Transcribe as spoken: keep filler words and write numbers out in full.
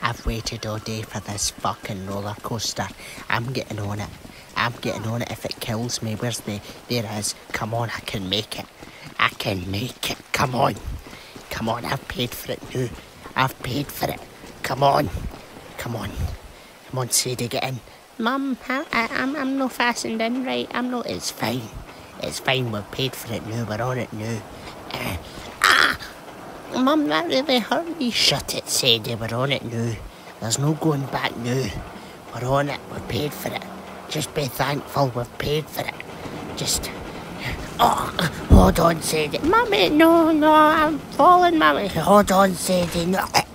I've waited all day for this fucking roller coaster. I'm getting on it. I'm getting on it if it kills me. Where's the... There it is. Come on, I can make it. I can make it. Come on. Come on, I've paid for it now. I've paid for it. Come on. Come on. Come on, Sadie, get in. Mum, I, I, I'm, I'm not fastened in right. I'm not... It's fine. It's fine. We've paid for it now. We're on it now. Uh, ah! Mum, that really hurt me. Shut it, Sadie. We're on it now. There's no going back now. We're on it. We've paid for it. Just be thankful we've paid for it. Just... Oh, hold on, Sadie. Mummy, no, no, I'm falling, Mummy. Hold on, Sadie. No.